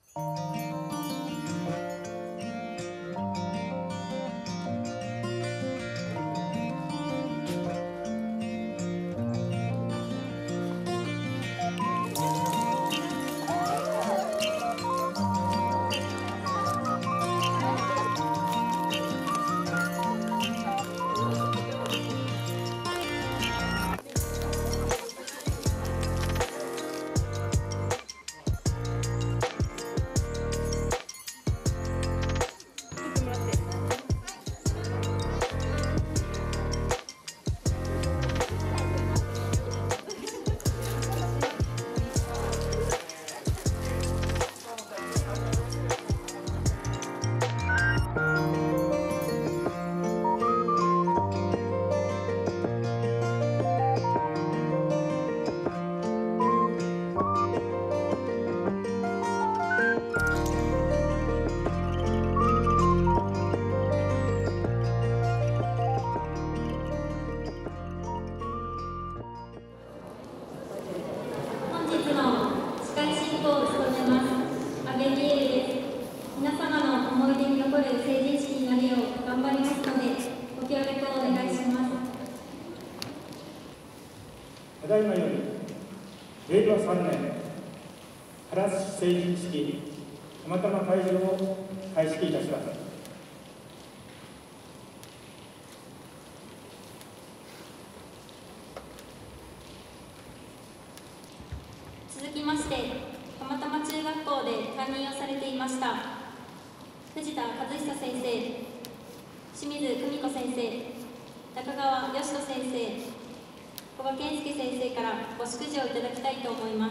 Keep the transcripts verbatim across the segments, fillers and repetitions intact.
ただいまよりれいわさんねん原成人式たまたま会場を開式いたします。 続きまして、たまたま中学校で担任をされていました藤田和久先生、清水久美子先生、中川義人先生、古賀健介先生からご祝辞をいただきたいと思います。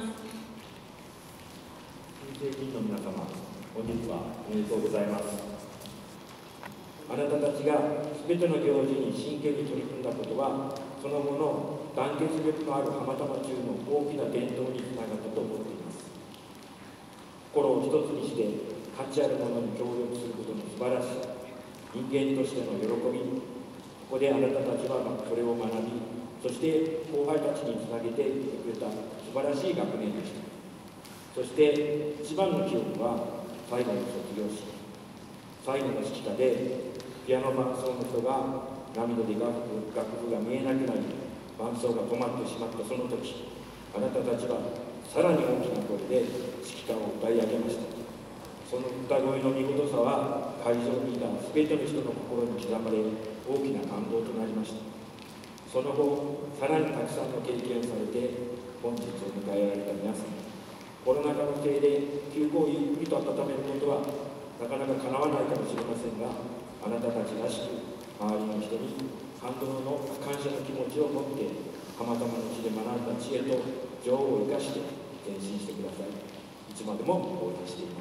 新成人の皆様、本日はおめでとうございます。あなたたちがすべての行事に真剣に取り組んだことは、その後の団結力のある浜玉中の大きな伝統につながったと思っています。心を一つにして価値あるものに協力することの素晴らしさ、人間としての喜び、ここであなたたちはそれを学び、そして後輩たちにつなげていってくれた素晴らしい学年でした。そして一番の記憶は最後の卒業式、最後の指揮下でピアノ伴奏の人が涙で楽譜楽譜が見えなくなり、伴奏が止まってしまったその時、あなたたちはさらに大きな声で指揮下を歌い上げました。その歌声の見事さは会場にいた全ての人の心に刻まれ、大きな感動となりました。その後、さらにたくさんの経験をされて本日を迎えられた皆さん、コロナ禍のせいで休校をゆっくりと温めることはなかなか叶わないかもしれませんが、あなたたちらしく周りの人に感動の感謝の気持ちを持って、浜玉の地で学んだ知恵と情を生かして前進してください。いつまでも応援しています。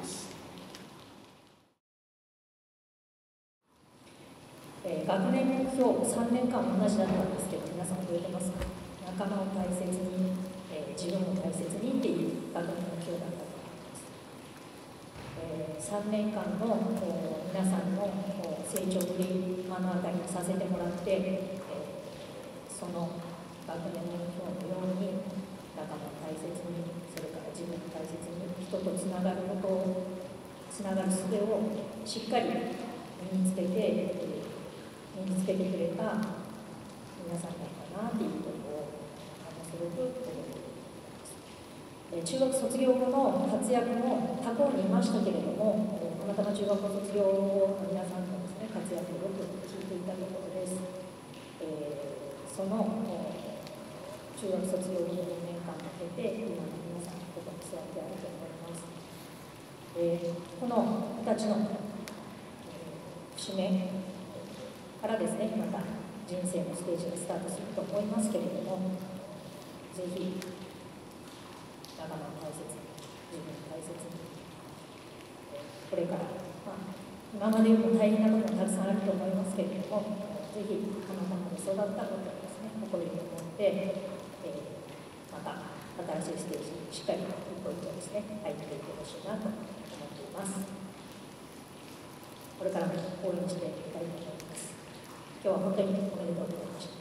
えー、学年目標さんねんかん同じだったんですけど、皆さん覚えてますか？仲間を大切に、えー、自分を大切にっていう学年目標だったと思います。えー、さんねんかんの皆さんの成長ぶり目の当たりにさせてもらって、えー、その学年目標のように仲間を大切に、それから自分を大切に、人とつながることを、つながる術をしっかり身につけて、身につけてくれた皆さんだったなということをあのすごく覚えています。中学卒業後の活躍も他校にいましたけれども、たまたま中学校卒業後の皆さんのですね、活躍をよく聞いていたところです。えー、その中学卒業後のにねんかんかけて今の皆さんここに座ってあると思います。えー、この二十歳の節目からですね、また人生のステージがスタートすると思いますけれども、ぜひ仲間を大切に、自分を大切に、これから、まあ、今までよりも大変なこともたくさんあると思いますけれども、ぜひ浜玉で育ったことをですね、誇りに思って、えー、また新しいステージにしっかり一歩一歩ですね、入っていってほしいなと思っています。これからも応援していきたいと思います。今日は本当におめでとうございました。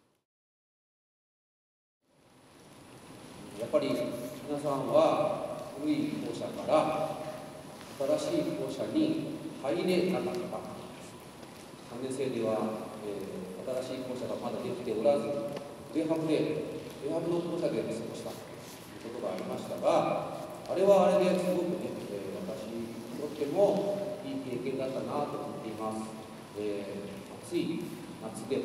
やっぱり皆さんは古い校舎から新しい校舎に入れなかった。さんねん生では、えー、新しい校舎がまだできておらず、プレハブで、プレハブの校舎で過ごしたということがありましたが、あれはあれですごくね、えー、私にとってもいい経験だったなと思っています。えー、暑い夏で、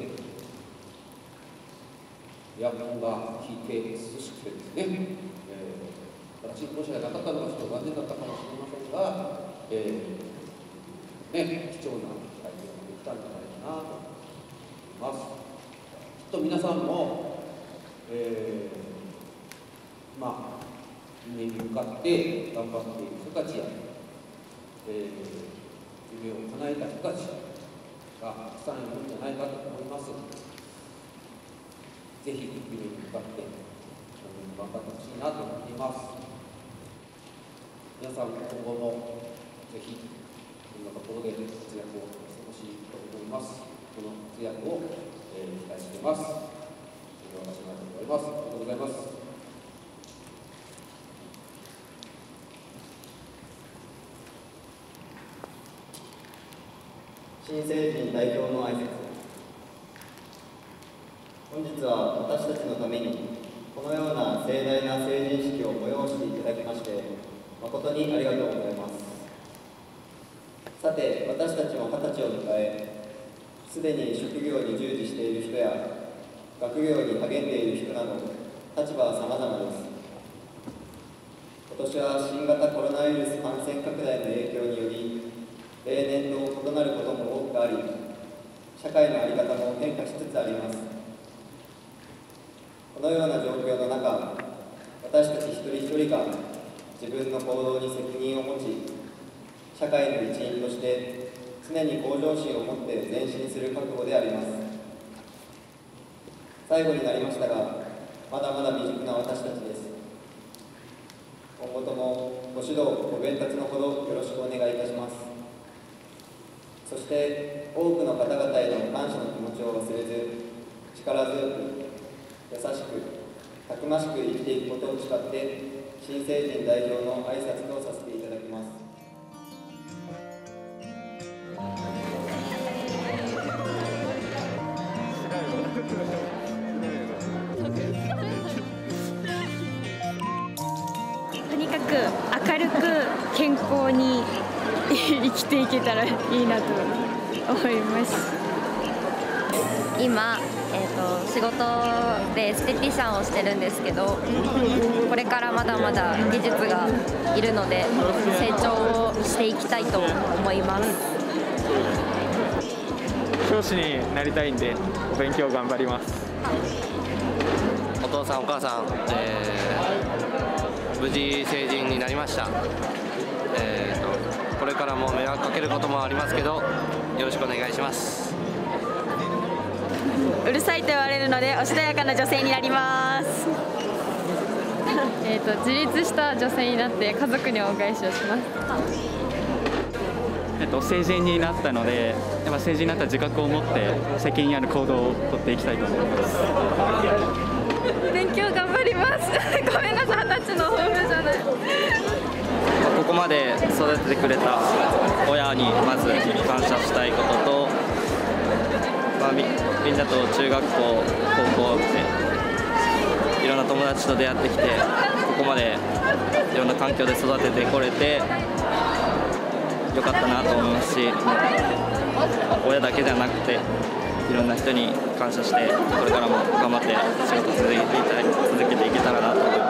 エアコンが効いて涼しくてですね、えー、新しい校舎がなかったのがちょっと残念だったかもしれませんが、えーね、貴重な体験ができたんじゃないかなと思います。きっと皆さんも、えー、まあ、夢に向かって頑張っている人たちや、えー、夢を叶えた人たちがたくさんいるんじゃないかと思います。ぜひ夢に向かって頑張ってほしいなと思っています。皆さん今後もぜひいろんなところで活躍をしてほしいと思います。この活躍を、えー、期待しています。それでは私のありがとうございます。ありがとうございます。 新成人代表の挨拶。本日は私たちのためにこのような盛大な成人式を催していただきまして誠にありがとうございます。さて、私たちも二十歳を迎え、すでに職業に従事している人や学業に励んでいる人など立場は様々です。今年は新型コロナウイルス感染拡大の影響により例年と異なることも多くあり、社会の在り方も変化しつつあります。このような状況の中、私たち一人一人が自分の行動に責任を持ち、社会の一員として常に向上心を持って前進する覚悟であります。最後になりましたが、まだまだ未熟な私たちです。今後ともご指導、ご鞭撻のほどよろしくお願いいたします。そして多くの方々への感謝の気持ちを忘れず、力強く、優しく、たくましく生きていくことを誓って、新成人代表の挨拶とさせていただきます。 とにかく明るく健康に生きていけたらいいなと思います。 今、えーと、仕事でエステティシャンをしてるんですけど、これからまだまだ技術がいるので成長をしていきたいと思います。 教師になりたいんでお勉強頑張ります。 お父さんお母さん、えー、無事成人になりました。えーと、これからも迷惑かけることもありますけどよろしくお願いします。 うるさいと言われるのでおしとやかな女性になります。えっと自立した女性になって家族に恩返しをします。 えっと成人になったので、やっぱ成人になった自覚を持って責任ある行動をとっていきたいと思います。 勉強頑張ります。ごめんなさい、二十歳の抱負じゃない。 ここまで育ててくれた親にまず感謝したいことと、まあ、み, みんなと中学校、高校でいろんな友達と出会ってきて、ここまでいろんな環境で育ててこれてよかったなと思いますし、親だけじゃなくていろんな人に感謝して、これからも頑張って仕事続けていきたい続けていけたらなと思います。